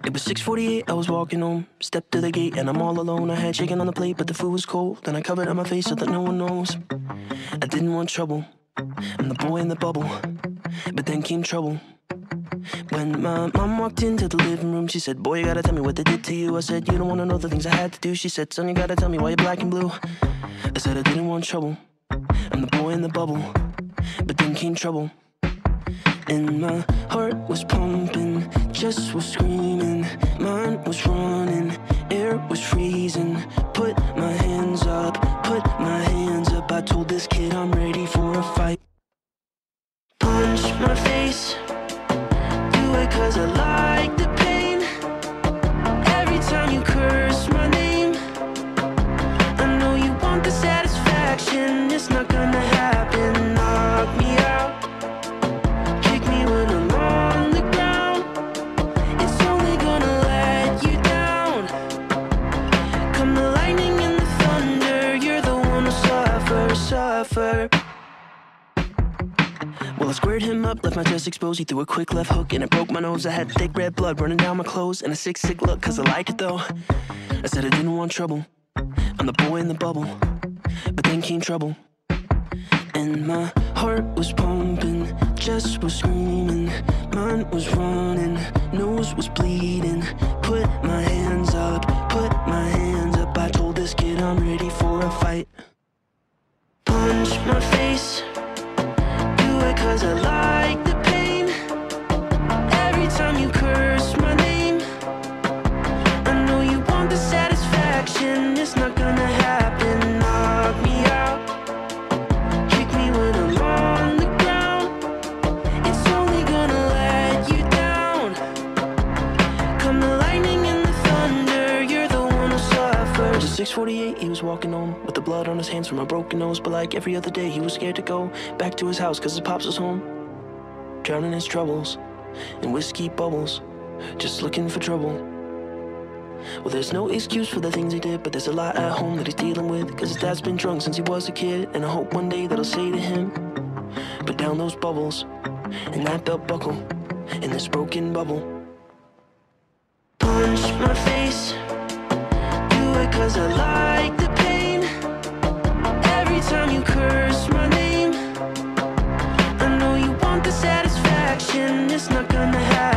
It was 6:48, I was walking home. Stepped to the gate and I'm all alone. I had chicken on the plate, but the food was cold. Then I covered up my face so that no one knows. I didn't want trouble, I'm the boy in the bubble. But then came trouble. When my mom walked into the living room, she said, boy, you gotta tell me what they did to you. I said, you don't wanna know the things I had to do. She said, son, you gotta tell me why you're black and blue. I said, I didn't want trouble, I'm the boy in the bubble. But then came trouble. And my heart was pumping, chest was screaming, mind was running, air was freezing. Put my hands up, put my hands up. I told this kid I'm ready for a fight. Punch my face, do it cause I like the pain. Every time you curse my name, I know you want the satisfaction. It's not gonna happen. Knock me out, kick me when I'm on the ground. It's only gonna let you down. Come the lightning and the thunder, you're the one who suffer. Well, I squared him up, left my chest exposed. He threw a quick left hook and it broke my nose. I had thick red blood running down my clothes and a sick look, cause I liked it though. I said I didn't want trouble, I'm the boy in the bubble. But then came trouble. And my heart was pumping, chest was screaming, mind was running, nose was bleeding. Put my hands up, put my hands up. I told this kid I'm ready for a fight. Punch my face, cause I like the pain. Every time you curse my name, I know you want the satisfaction. It's not gonna happen. Knock me out, kick me when I'm on the ground. It's only gonna let you down. Come the lightning and the thunder, you're the one who suffers. It was 6:48, he was walking home with the blood on his hands from a broken nose. But like every other day, he was scared to go back to his house cause his pops was home, drowning his troubles in whiskey bubbles, just looking for trouble. Well, there's no excuse for the things he did, but there's a lot at home that he's dealing with, cause his dad's been drunk since he was a kid. And I hope one day that I'll say to him, put down those bubbles and that belt buckle in this broken bubble. Punch my face, do it cause I like the pain. Every time you curse my name, I know you want the satisfaction. It's not gonna happen.